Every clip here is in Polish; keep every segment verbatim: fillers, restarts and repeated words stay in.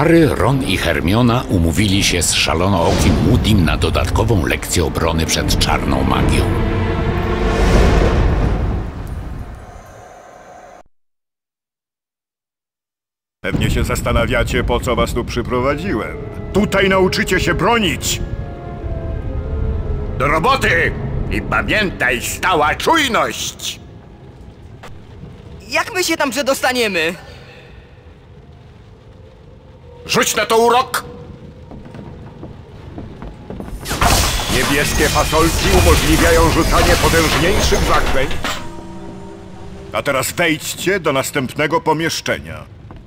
Harry, Ron i Hermiona umówili się z szalonookim Moody'm na dodatkową lekcję obrony przed czarną magią. Pewnie się zastanawiacie, po co was tu przyprowadziłem. Tutaj nauczycie się bronić! Do roboty! I pamiętaj, stała czujność! Jak my się tam przedostaniemy? Rzuć na to urok! Niebieskie fasolki umożliwiają rzucanie potężniejszych zaklęć. A teraz wejdźcie do następnego pomieszczenia.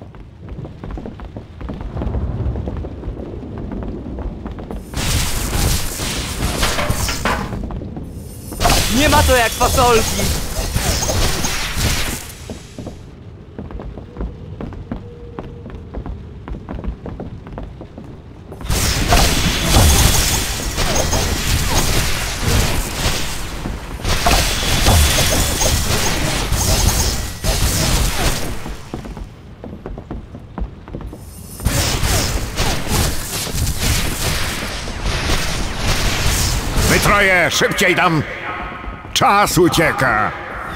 Nie ma to jak fasolki! Wy troje, szybciej tam! Czas ucieka!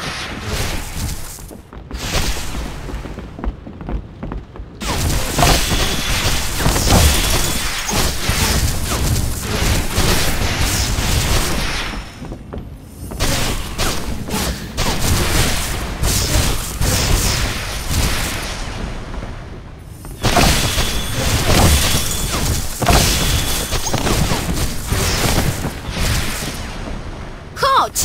Chodź!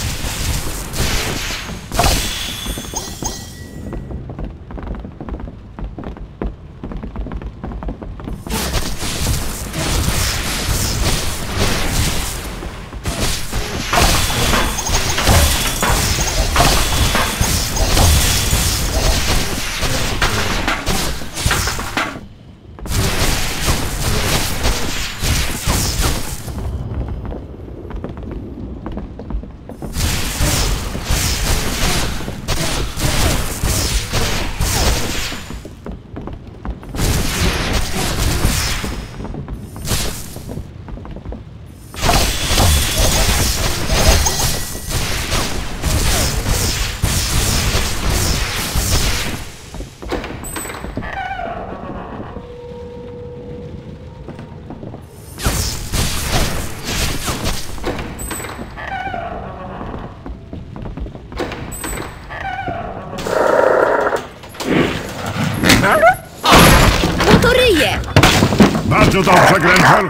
No to ryje! Bardzo dobrze, Granger!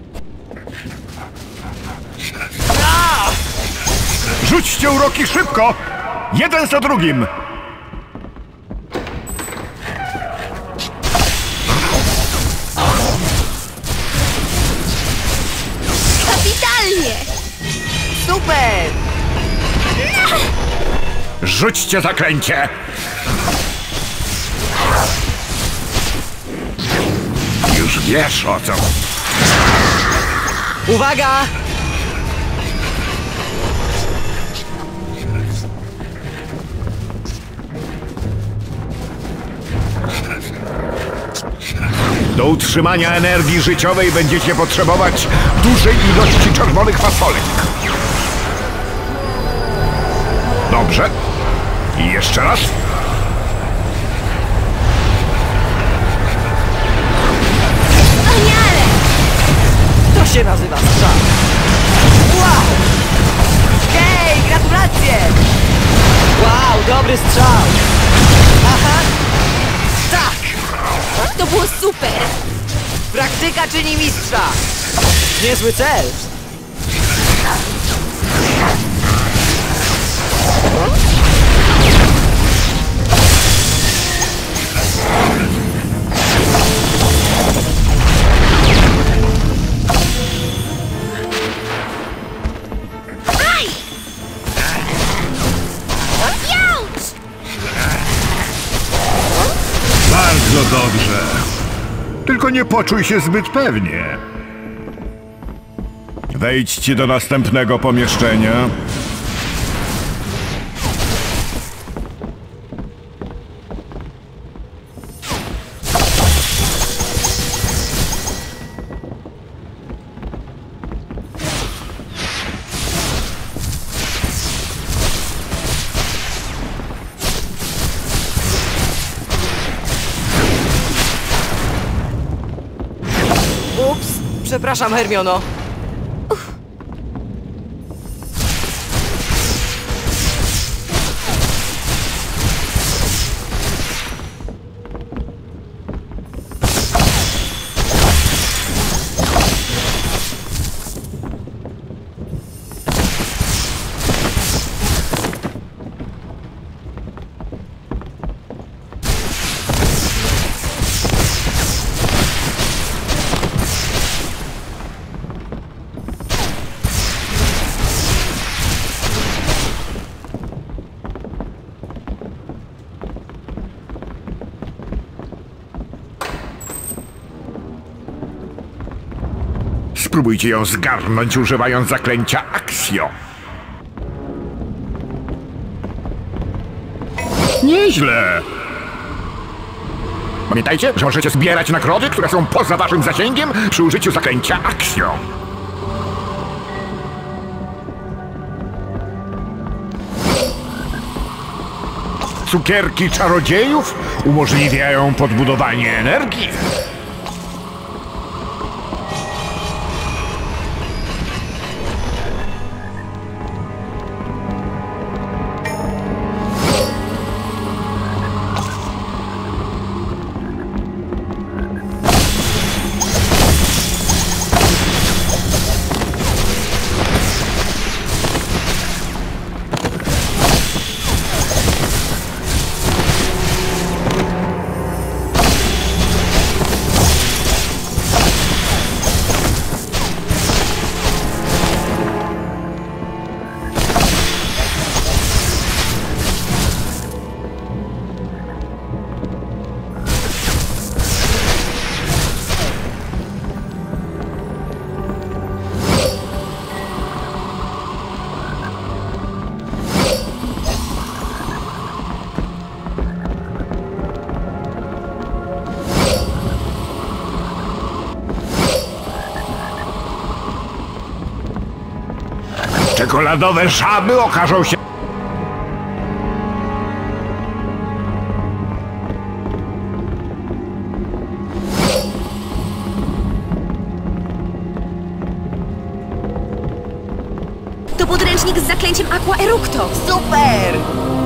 Rzućcie uroki szybko! Jeden za drugim! Kapitalnie! Super! Rzućcie zaklęcie! Już wiesz o co. Uwaga! Do utrzymania energii życiowej będziecie potrzebować dużej ilości czerwonych fasolek. Dobrze. I jeszcze raz. Wspaniale! To się nazywa strzał! Wow! Hej, gratulacje! Wow, dobry strzał! Aha! Tak! To było super! Praktyka czyni mistrza! Niezły cel! Aj! Jauć! Bardzo dobrze. Tylko nie poczuj się zbyt pewnie. Wejdźcie do następnego pomieszczenia. Przepraszam, Hermiono. Spróbujcie ją zgarnąć, używając zaklęcia Accio. Nieźle! Pamiętajcie, że możecie zbierać nagrody, które są poza waszym zasięgiem przy użyciu zaklęcia Accio. Cukierki czarodziejów umożliwiają podbudowanie energii. Czekoladowe żaby okażą się... To podręcznik z zaklęciem Aqua Eructo. Super!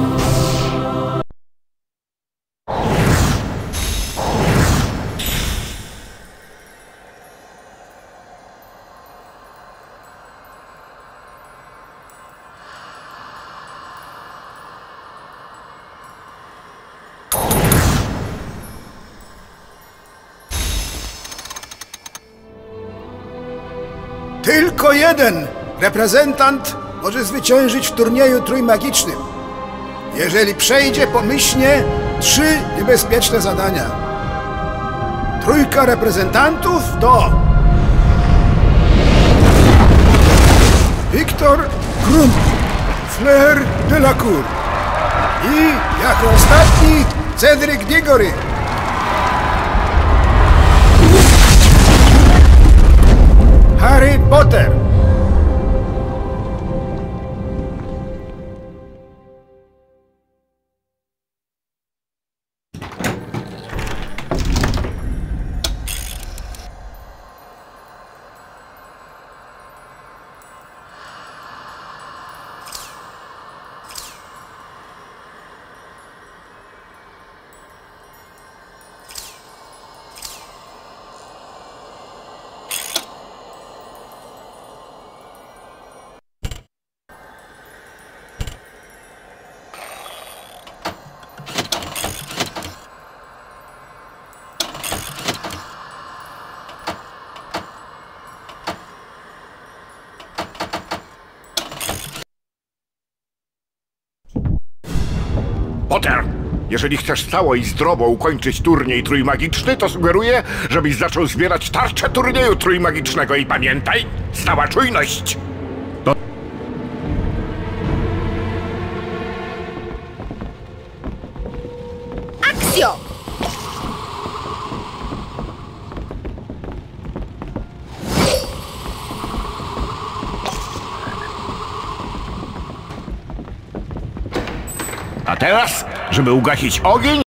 Tylko jeden reprezentant może zwyciężyć w turnieju trójmagicznym. Jeżeli przejdzie pomyślnie trzy niebezpieczne zadania. Trójka reprezentantów to Wiktor Krum, Fleur Delacour i jako ostatni Cedric Diggory. Harry Potter. Potter! Jeżeli chcesz cało i zdrowo ukończyć turniej trójmagiczny, to sugeruję, żebyś zaczął zbierać tarczę turnieju trójmagicznego i pamiętaj, stała czujność! To... Accio! A teraz, żeby ugasić ogień,